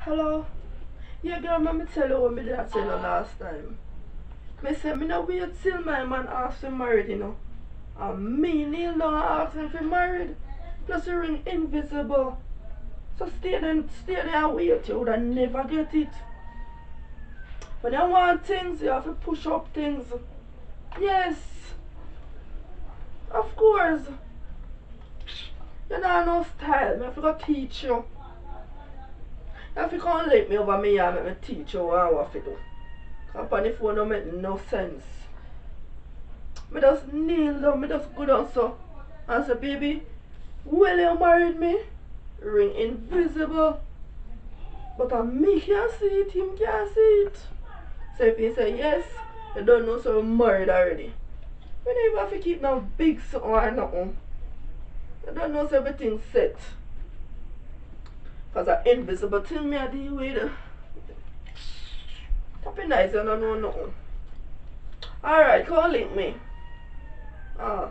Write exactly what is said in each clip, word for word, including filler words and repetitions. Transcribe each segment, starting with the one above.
Hello? Yeah, girl, let me tell you what me did I tell you last time. Me say me no wait till my man ask for married, you know. And me kneel down and ask him for married. Plus the ring invisible. So stay there, stay there and wait, you would never get it. When you want things, you have to push up things. Yes. Of course. You know no style, me have to go teach you. You have to come let me over me and make me teach you what I have to do. Because on the phone don't make no sense. Me just kneel down, me just go down so and say, baby, will you marry me? Ring invisible. But uh, me can't see it, him can't see it. So if he say yes, you don't know so I'm married already. We don't even have to keep no big something or nothing. You don't know so everything's set. Because an invisible thing me I deal with. That be nice, you don't know nothing. Alright, come link me. Ah.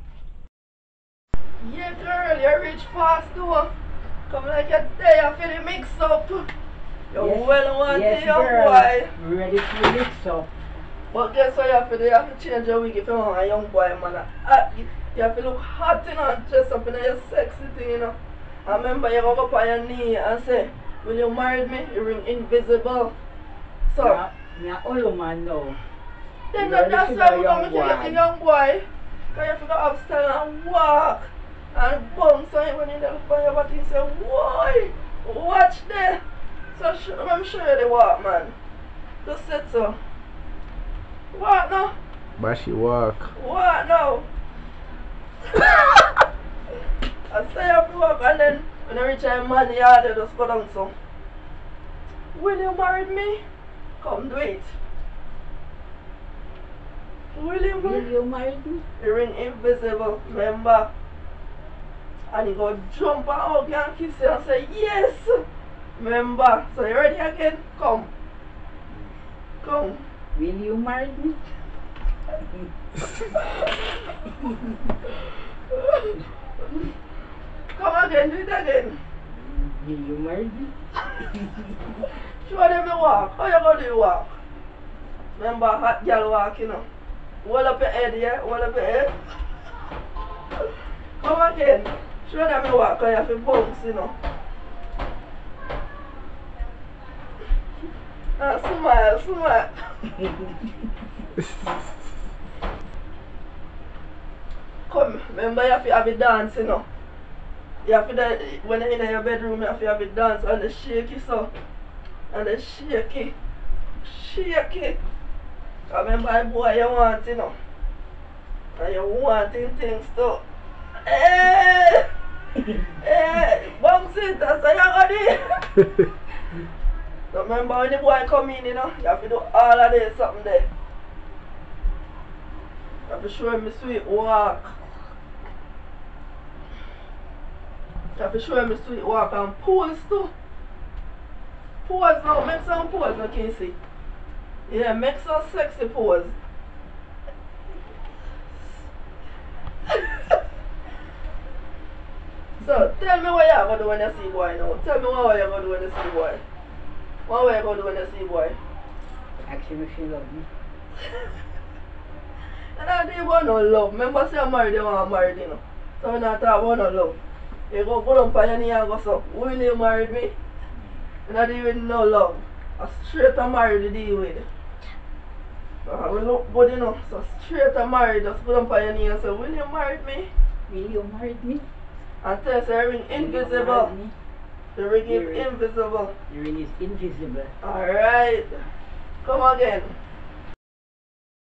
Yeah, girl, you reach fast too. Come like you're there for the mix up. You yes, well want yes, to young girl. boy. Ready for mix up. But guess what you have to do? You have to change your wig if you want a young boy, man. Uh, you have to look hot, you know, and dress up in your sexy thing, you know. And remember, you go up on your knee and say, will you marry me? You ring invisible. So, yeah, me a old man now. then that, that's why we're going to get a young boy. Because you have to go upstairs and walk. And bounce on you when you look on your body and say, why? Watch there. So, sh I'm sure you the walk, man. Just sit so. Walk now. But she walk. Walk now. I say you have to walk and then when I reach a man yard, you just go down so. Will you marry me? Come do it. Will you marry Will you marry me? The ring invisible, remember? And you go jump and hug you and kiss you and say yes. Remember? So you ready again? Come. Come. Will you marry me? Come again, do it again. Will you marry me? Show them the walk. How you gonna do the walk? Remember hot girl walk, you know. Hold up your head, yeah? Hold up your head. Come again. Show them the walk, because you have to bounce, you know. Ah, smile, smile. Come, remember you have to have a dance, you know. You have to, when you're in your bedroom, you have to have a dance and the shaky so. And the shaky. Shaky. Remember boy you want, you know. And you wanting things too. Hey! Hey! Bounce it, that's how you gonna do it. So remember when the boy come in, you know, you have to do all of this something there. You have to show him the sweet walk. You have to show him the sweet walk and pose too. Pose now, make some pose now, can you see? Yeah, make some sexy pose. So tell me what you're gonna do when you see boy now. Tell me what you're gonna do when you see boy. What are you gonna do when you see boy? Ask him if he love me. And I don't want no love. Remember say I'm married, you want married, you know. So we're not talking about no love. You go go down on your knee and go so, will you marry me? And I don't even know love. A straight and married to deal with. Uh, we look good, you know. So straight and married, just go down on your knee and say, will you marry me? Will you marry me? And tell us the ring invisible. The ring is invisible. The ring is invisible. Alright. Come again.